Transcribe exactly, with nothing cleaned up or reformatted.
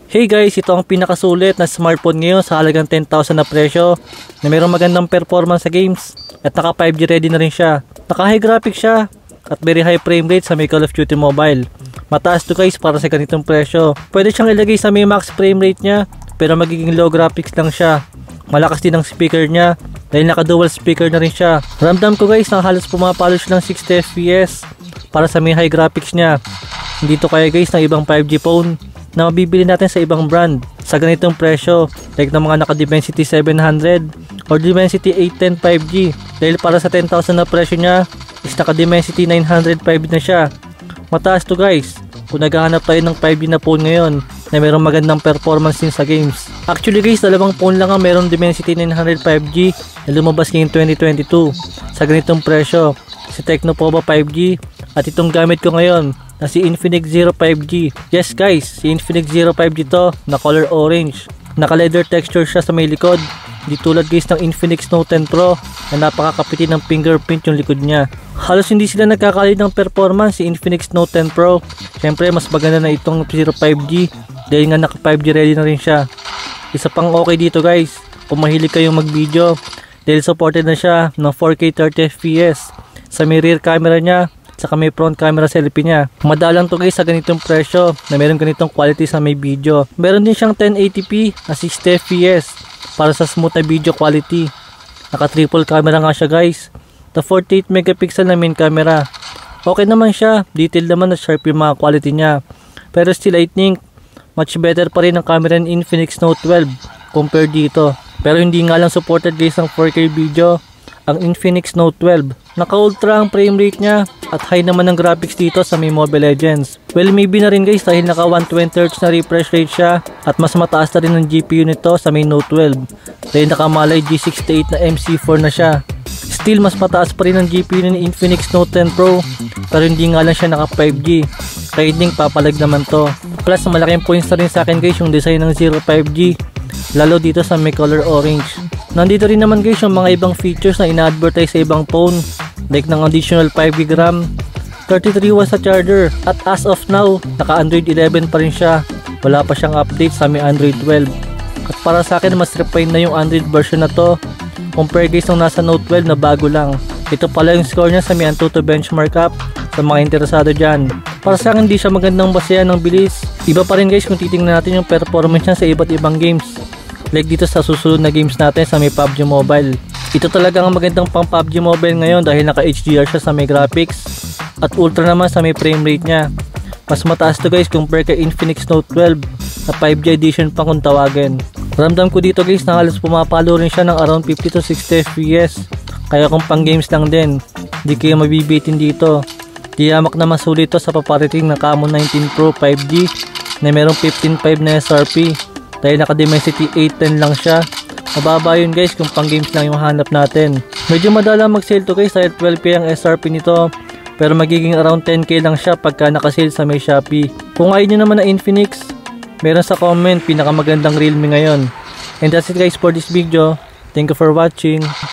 Hey guys, ito ang pinakasulit na smartphone ngayon sa halagang ten thousand na presyo na mayroong magandang performance sa games at naka five G ready na rin siya. Naka high graphics siya at very high frame rate sa may Call of Duty Mobile. Mataas to guys para sa ganitong presyo. Pwede siyang ilagay sa may max frame rate niya pero magiging low graphics lang siya. Malakas din ang speaker niya dahil naka dual speaker na rin siya. Ramdam ko guys na halos pumapalo siya ng sixty F P S para sa may high graphics niya. Hindi to kaya guys ng ibang five G phone na mabibili natin sa ibang brand sa ganitong presyo like ng mga naka Dimensity seven hundred or Dimensity eight ten five G dahil para sa ten thousand na presyo niya is naka Dimensity nine hundred five na siya. Mataas to guys kung naghahanap tayo ng five G na phone ngayon na mayroong magandang performance din sa games. Actually guys, dalawang phone lang ang mayroong Dimensity nine hundred five G na lumabas ngayong twenty twenty-two sa ganitong presyo, si Tecno Pova five G at itong gamit ko ngayon na si Infinix Zero five G. Yes guys, si Infinix Zero five G to na color orange. Naka leather texture siya sa may likod. Di tulad guys ng Infinix Note ten Pro na napakakapiti ng fingerprint yung likod niya. Halos hindi sila nagkakalit ng performance si Infinix Note ten Pro. Siyempre mas maganda na itong Zero five G dahil nga naka five G ready na rin siya. Isa pang okay dito guys, kung mahilig kayong mag video dahil supported na siya ng four K thirty F P S sa may rear camera niya saka may front camera selfie niya. Madalang to guys sa ganitong presyo na meron ganitong quality sa may video. Meron din siyang ten eighty p na sixty F P S para sa smooth na video quality. Naka triple camera nga siya guys. The forty-eight megapixel na main camera. Okay naman siya, detailed naman at sharp yung mga quality niya. Pero still I think much better pa rin ang camera ng Infinix Note twelve compared dito. Pero hindi nga lang supported guys ng four K video ang Infinix Note twelve. Naka ultra ang frame rate niya at high naman ang graphics dito sa may Mobile Legends. Well, maybe na rin guys dahil naka one twenty hertz na refresh rate siya at mas mataas na rin ang G P U nito sa may Note twelve dahil nakamalay G sixty-eight na M C four na siya. Still mas mataas pa rin ang G P U ng Infinix Note ten Pro pero hindi nga lang siya naka five G kaya hindi papalag naman to. Plus malaking points na rin sa akin guys yung design ng Zero five G lalo dito sa may color orange. Nandito rin naman guys yung mga ibang features na ina-advertise sa ibang phone like ng additional five gig RAM, thirty-three watts sa charger at as of now naka Android eleven pa rin siya. Wala pa siyang update sa may Android twelve at para sa akin mas refined na yung Android version na to compare guys nung nasa Note twelve na bago lang. Ito pala yung score niya sa may Antutu Benchmark app sa mga interesado dyan. Para sa akin hindi siya magandang basehan ng bilis. Iba pa rin guys kung titingnan natin yung performance niya sa iba't ibang games like dito sa susunod na games natin sa may P U B G Mobile. Ito talaga ang magandang pang P U B G Mobile ngayon dahil naka H D R siya sa may graphics at ultra naman sa may frame rate niya. Mas mataas to guys compare kay Infinix Note twelve na five G edition pa kung tawagin. Ramdam ko dito guys na halos pumapalo rin siya ng around fifty to sixty F P S kaya kung pang games lang din hindi kayo mabibitin dito. Diyamak na masulit to sa paparating ng Camon nineteen Pro five G na merong fifteen point five na S R P dahil naka Dimensity eight ten lang siya. Mababa yun guys kung pang games lang yung hanap natin. Medyo madala mag sale to guys dahil twelve K ang S R P nito pero magiging around ten K lang siya pagka naka-sale sa may Shopee. Kung ayaw nyo naman na Infinix, meron sa comment pinakamagandang Realme ngayon. And that's it guys for this video. Thank you for watching.